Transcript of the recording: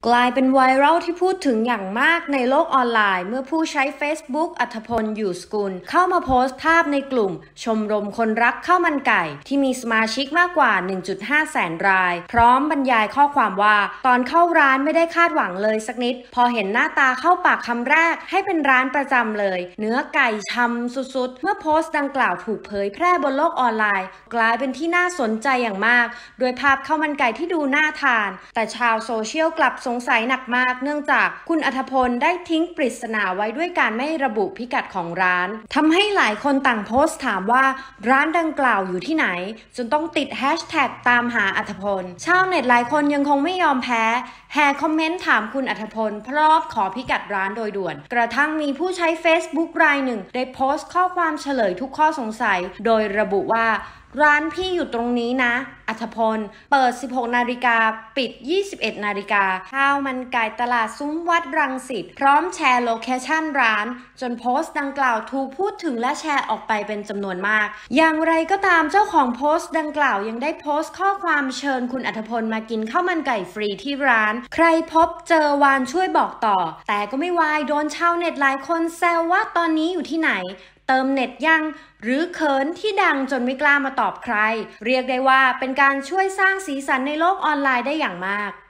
กลายเป็นไวรัลที่พูดถึงอย่างมากในโลกออนไลน์เมื่อผู้ใช้ Facebook อัธพล อยู่สกุลเข้ามาโพสต์ภาพในกลุ่มชมรมคนรักข้าวมันไก่ที่มีสมาชิกมากกว่า 1.5 แสนรายพร้อมบรรยายข้อความว่าตอนเข้าร้านไม่ได้คาดหวังเลยสักนิดพอเห็นหน้าตาเข้าปากคำแรกให้เป็นร้านประจำเลยเนื้อไก่ช่ำสุดๆเมื่อโพสต์ดังกล่าวถูกเผยแพร่บนโลกออนไลน์กลายเป็นที่น่าสนใจอย่างมากโดยภาพข้าวมันไก่ที่ดูน่าทานแต่ชาวโซเชียลกลับสงสัยหนักมากเนื่องจากคุณอัธพลได้ทิ้งปริศนาไว้ด้วยการไม่ระบุพิกัดของร้านทำให้หลายคนต่างโพสต์ถามว่าร้านดังกล่าวอยู่ที่ไหนจนต้องติดแฮชแท็กตามหาอัธพลชาวเน็ตหลายคนยังคงไม่ยอมแพ้แห่คอมเมนต์ถามคุณอัธพลพร้อมขอพิกัดร้านโดยด่วนกระทั่งมีผู้ใช้ Facebook รายหนึ่งได้โพสต์ข้อความเฉลยทุกข้อสงสัยโดยระบุว่าร้านพี่อยู่ตรงนี้นะอัธพลเปิด 16 นาฬิกาปิด 21 นาฬิกาข้าวมันไก่ตลาดซุ้มวัดรังสิตพร้อมแชร์โลเคชั่นร้านจนโพสต์ดังกล่าวถูกพูดถึงและแชร์ออกไปเป็นจำนวนมากอย่างไรก็ตามเจ้าของโพสต์ดังกล่าวยังได้โพสต์ข้อความเชิญคุณอัธพลมากินข้าวมันไก่ฟรีที่ร้านใครพบเจอวานช่วยบอกต่อแต่ก็ไม่วายโดนชาวเน็ตหลายคนแซวว่าตอนนี้อยู่ที่ไหนเติมเน็ตยังหรือเขินที่ดังจนไม่กล้ามาตอบใครเรียกได้ว่าเป็นการช่วยสร้างสีสันในโลกออนไลน์ได้อย่างมาก